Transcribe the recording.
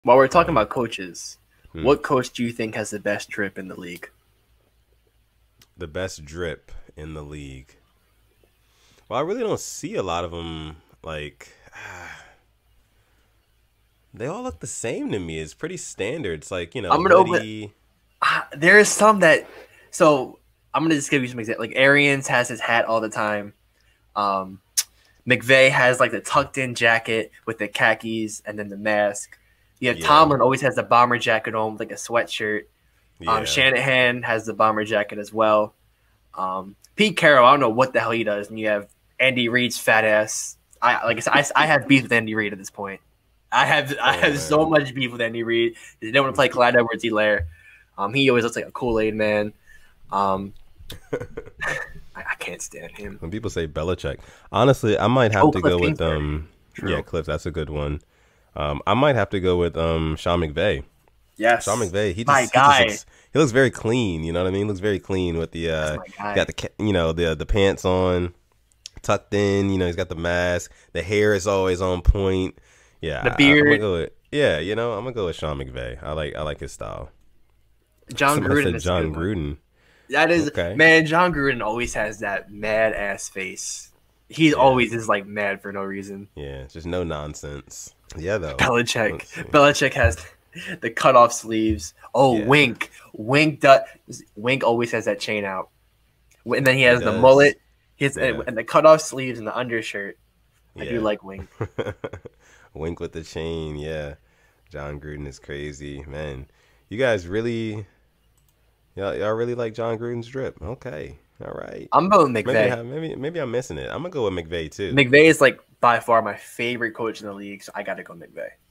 While we're talking about coaches, Hmm. what coach do you think has the best drip in the league? The best drip in the league. Well, I really don't see a lot of them. Like, they all look the same to me. It's pretty standard. It's like, I'm gonna open. hoodie. There is some that. So I'm gonna just give you some examples. Like Arians has his hat all the time. Um, McVay has like the tucked in jacket with the khakis and then the mask. You have Yeah, Tomlin always has the bomber jacket on with like a sweatshirt. yeah. Shanahan has the bomber jacket as well. Pete Carroll, I don't know what the hell he does. And you have Andy Reid's fat ass. I have beef with Andy Reid at this point. I Oh have so man. much beef with Andy Reid. He didn't want to play Clyde Edwards-Helaire. He always looks like a Kool-Aid man. Um, I can't stand him. When people say Belichick, honestly, I might have Oh, to Cliff go with Kingsbury. yeah, True. Cliff. That's a good one. I might have to go with Sean McVay. Sean Yes, McVay, my he just guy. looks very clean. You know what I mean? He looks very clean with the That's my got guy. the pants on, tucked in. He's got the mask. The hair is always on point. The Yeah, I'm gonna beard. go with yeah. I'm gonna go with Sean McVay. I like his style. John Somebody Gruden said is a good John one. Gruden. That is, Okay. man. John Gruden always has that mad ass face. He Yeah, always is like mad for no reason. yeah. Just no nonsense. Yeah, though. Belichick. Let's see. Belichick has the cut off sleeves. Oh, Yeah, Wink. Wink does. Wink always has that chain out. And then he he has the does. mullet. He has Yeah, and the cut off sleeves and the undershirt. I do yeah. like Wink. Wink with the chain. Yeah, John Gruden is crazy, man. You guys really y'all really like John Gruden's drip. Okay. All right. I'm voting McVay. Maybe I'm missing it. I'm gonna go with McVay too. McVay is like by far my favorite coach in the league, so I got to go McVay.